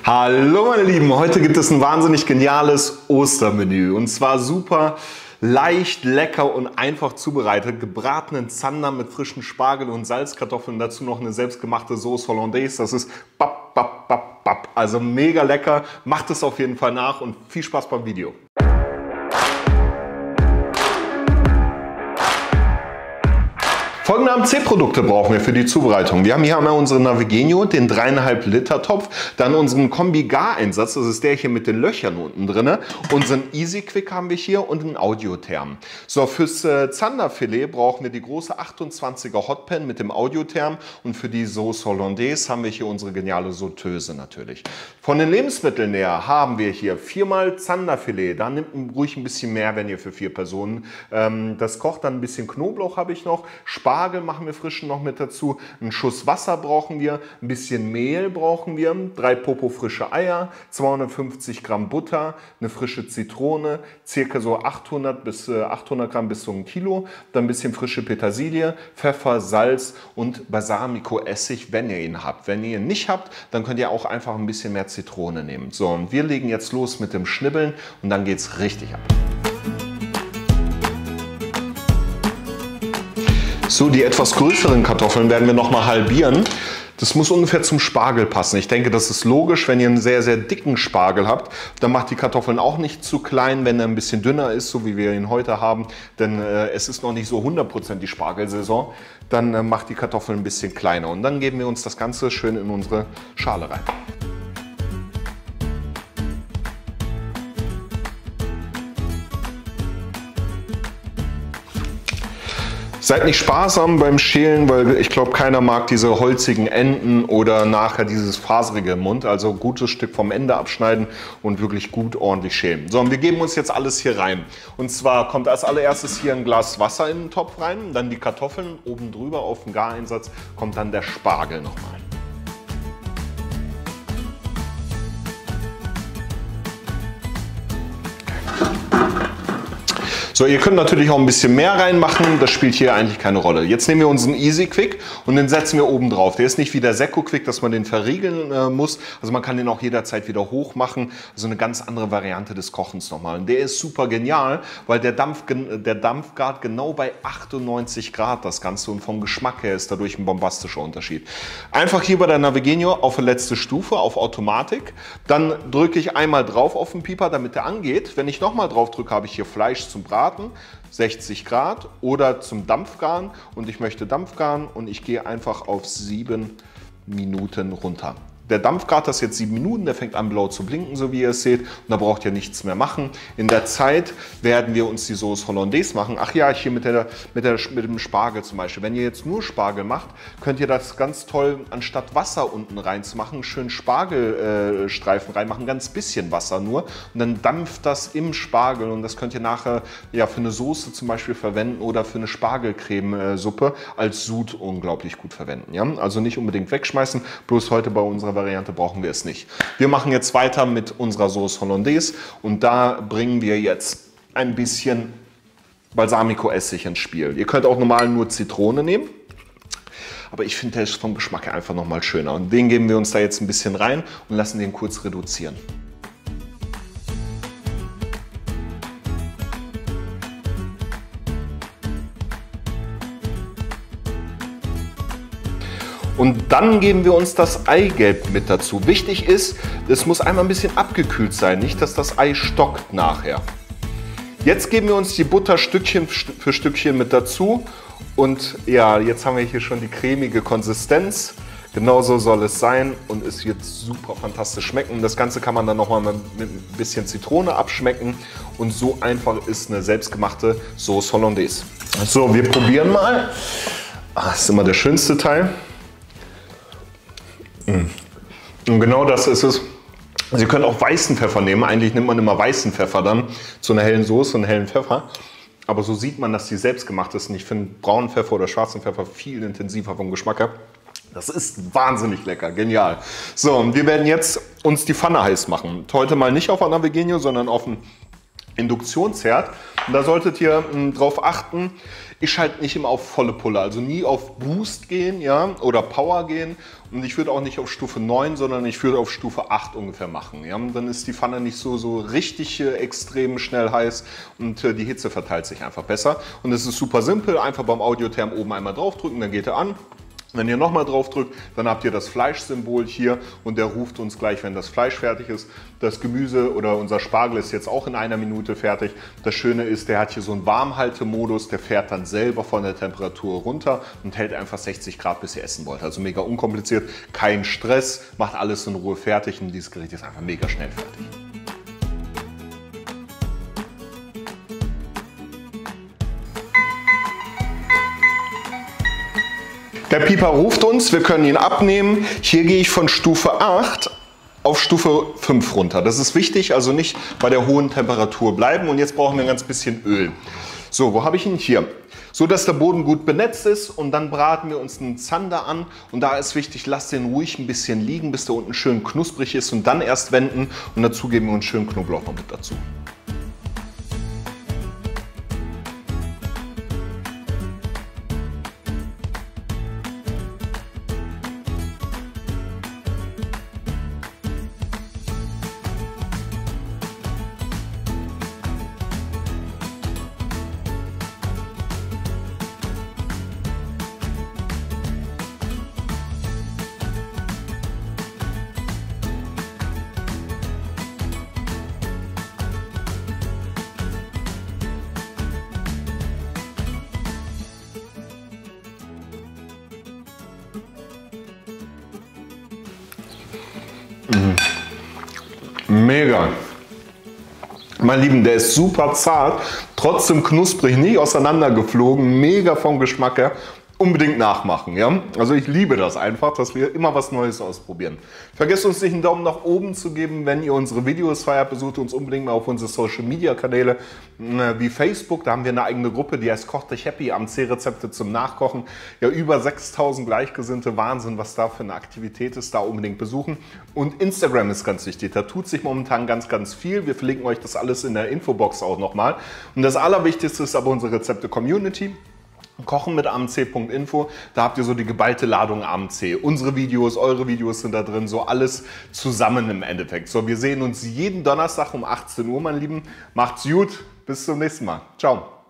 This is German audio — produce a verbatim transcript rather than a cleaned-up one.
Hallo meine Lieben, heute gibt es ein wahnsinnig geniales Ostermenü und zwar super leicht, lecker und einfach zubereitet. Gebratenen Zander mit frischen Spargel und Salzkartoffeln, dazu noch eine selbstgemachte Sauce Hollandaise. Das ist bap, bap, bap, bap. Also mega lecker. Macht es auf jeden Fall nach und viel Spaß beim Video. Folgende A M C-Produkte brauchen wir für die Zubereitung. Wir haben hier einmal unseren Navigenio, den dreieinhalb Liter Topf, dann unseren Kombi-Gar-Einsatz, das ist der hier mit den Löchern unten drin, unseren Easy Quick haben wir hier und einen Audiotherm. So, fürs äh, Zanderfilet brauchen wir die große achtundzwanziger Hotpan mit dem Audiotherm und für die Sauce Hollandaise haben wir hier unsere geniale Sauteuse natürlich. Von den Lebensmitteln her haben wir hier viermal Zanderfilet, da nimmt ruhig ein bisschen mehr, wenn ihr für vier Personen ähm, das kocht, dann ein bisschen Knoblauch habe ich noch, Spargel machen wir frischen noch mit dazu, einen Schuss Wasser brauchen wir, ein bisschen Mehl brauchen wir, drei Popo frische Eier, zweihundertfünfzig Gramm Butter, eine frische Zitrone, circa so achthundert bis achthundert Gramm bis so ein Kilo, dann ein bisschen frische Petersilie, Pfeffer, Salz und Balsamico-Essig, wenn ihr ihn habt. Wenn ihr ihn nicht habt, dann könnt ihr auch einfach ein bisschen mehr Zitrone nehmen. So, und wir legen jetzt los mit dem Schnibbeln und dann geht es richtig ab. So, die etwas größeren Kartoffeln werden wir noch mal halbieren. Das muss ungefähr zum Spargel passen. Ich denke, das ist logisch, wenn ihr einen sehr, sehr dicken Spargel habt, dann macht die Kartoffeln auch nicht zu klein, wenn er ein bisschen dünner ist, so wie wir ihn heute haben. Denn äh, es ist noch nicht so hundert Prozent die Spargelsaison. Dann äh, macht die Kartoffeln ein bisschen kleiner. Und dann geben wir uns das Ganze schön in unsere Schale rein. Seid nicht sparsam beim Schälen, weil ich glaube, keiner mag diese holzigen Enden oder nachher dieses faserige im Mund. Also gutes Stück vom Ende abschneiden und wirklich gut ordentlich schälen. So, und wir geben uns jetzt alles hier rein. Und zwar kommt als allererstes hier ein Glas Wasser in den Topf rein, dann die Kartoffeln, oben drüber auf den Gareinsatz kommt dann der Spargel nochmal. So, ihr könnt natürlich auch ein bisschen mehr reinmachen, das spielt hier eigentlich keine Rolle. Jetzt nehmen wir unseren Easy Quick und den setzen wir oben drauf. Der ist nicht wie der Secco Quick, dass man den verriegeln äh, muss. Also man kann den auch jederzeit wieder hoch machen. Also eine ganz andere Variante des Kochens nochmal. Und der ist super genial, weil der Dampf, der Dampfgrad genau bei achtundneunzig Grad das Ganze und vom Geschmack her ist dadurch ein bombastischer Unterschied. Einfach hier bei der Navigenio auf die letzte Stufe, auf Automatik. Dann drücke ich einmal drauf auf den Pieper, damit der angeht. Wenn ich nochmal drauf drücke, habe ich hier Fleisch zum Braten. sechzig Grad oder zum Dampfgaren und ich möchte Dampfgaren und ich gehe einfach auf sieben Minuten runter. Der Dampfgrad ist jetzt sieben Minuten, der fängt an blau zu blinken, so wie ihr es seht. Und da braucht ihr nichts mehr machen. In der Zeit werden wir uns die Sauce Hollandaise machen. Ach ja, hier mit, der, mit, der, mit dem Spargel zum Beispiel. Wenn ihr jetzt nur Spargel macht, könnt ihr das ganz toll, anstatt Wasser unten reinzumachen, schön Spargelstreifen äh, reinmachen, ganz bisschen Wasser nur. Und dann dampft das im Spargel und das könnt ihr nachher ja, für eine Soße zum Beispiel verwenden oder für eine Spargelcremesuppe als Sud unglaublich gut verwenden. Ja? Also nicht unbedingt wegschmeißen, bloß heute bei unserer Variante brauchen wir es nicht. Wir machen jetzt weiter mit unserer Sauce Hollandaise und da bringen wir jetzt ein bisschen Balsamico-Essig ins Spiel. Ihr könnt auch normal nur Zitrone nehmen, aber ich finde, der ist vom Geschmack her einfach nochmal schöner. Und den geben wir uns da jetzt ein bisschen rein und lassen den kurz reduzieren. Und dann geben wir uns das Eigelb mit dazu. Wichtig ist, es muss einmal ein bisschen abgekühlt sein, nicht dass das Ei stockt nachher. Jetzt geben wir uns die Butter Stückchen für Stückchen mit dazu. Und ja, jetzt haben wir hier schon die cremige Konsistenz. Genauso soll es sein und es wird super fantastisch schmecken. Das Ganze kann man dann nochmal mit ein bisschen Zitrone abschmecken. Und so einfach ist eine selbstgemachte Sauce Hollandaise. So, wir probieren mal. Das ist immer der schönste Teil. Und genau das ist es. Sie können auch weißen Pfeffer nehmen. Eigentlich nimmt man immer weißen Pfeffer dann zu einer hellen Soße, einen hellen Pfeffer. Aber so sieht man, dass die selbst gemacht ist. Und ich finde braunen Pfeffer oder schwarzen Pfeffer viel intensiver vom Geschmack her. Das ist wahnsinnig lecker, genial. So, und wir werden jetzt uns die Pfanne heiß machen. Heute mal nicht auf einer Navigenio, sondern auf einem Induktionsherd. Und da solltet ihr mh, drauf achten, ich schalte nicht immer auf volle Pulle, also nie auf Boost gehen, ja, oder Power gehen. Und ich würde auch nicht auf Stufe neun, sondern ich würde auf Stufe acht ungefähr machen. Ja. Dann ist die Pfanne nicht so, so richtig äh, extrem schnell heiß und äh, die Hitze verteilt sich einfach besser. Und es ist super simpel, einfach beim Audiotherm oben einmal draufdrücken, dann geht er an. Wenn ihr nochmal drauf drückt, dann habt ihr das Fleischsymbol hier und der ruft uns gleich, wenn das Fleisch fertig ist. Das Gemüse oder unser Spargel ist jetzt auch in einer Minute fertig. Das Schöne ist, der hat hier so einen Warmhaltemodus, der fährt dann selber von der Temperatur runter und hält einfach sechzig Grad, bis ihr essen wollt. Also mega unkompliziert, kein Stress, macht alles in Ruhe fertig und dieses Gericht ist einfach mega schnell fertig. Der Pieper ruft uns, wir können ihn abnehmen. Hier gehe ich von Stufe acht auf Stufe fünf runter. Das ist wichtig, also nicht bei der hohen Temperatur bleiben. Und jetzt brauchen wir ein ganz bisschen Öl. So, wo habe ich ihn? Hier. So, dass der Boden gut benetzt ist und dann braten wir uns einen Zander an. Und da ist wichtig, lasst den ruhig ein bisschen liegen, bis der unten schön knusprig ist und dann erst wenden. Und dazu geben wir uns schön Knoblauch noch mit dazu. Mega. Mein Lieben, der ist super zart, trotzdem knusprig, nicht auseinandergeflogen, mega vom Geschmack her. Unbedingt nachmachen, ja? Also ich liebe das einfach, dass wir immer was Neues ausprobieren. Vergesst uns nicht einen Daumen nach oben zu geben, wenn ihr unsere Videos feiert. Besucht uns unbedingt mal auf unsere Social Media Kanäle wie Facebook. Da haben wir eine eigene Gruppe, die heißt Koch dich happy, A M C-Rezepte zum Nachkochen. Ja, über sechstausend Gleichgesinnte, Wahnsinn, was da für eine Aktivität ist, da unbedingt besuchen. Und Instagram ist ganz wichtig, da tut sich momentan ganz, ganz viel. Wir verlinken euch das alles in der Infobox auch nochmal. Und das Allerwichtigste ist aber unsere Rezepte-Community. Kochen mit A M C Punkt info, da habt ihr so die geballte Ladung A M C. Unsere Videos, eure Videos sind da drin, so alles zusammen im Endeffekt. So, wir sehen uns jeden Donnerstag um achtzehn Uhr, mein Lieben. Macht's gut, bis zum nächsten Mal. Ciao.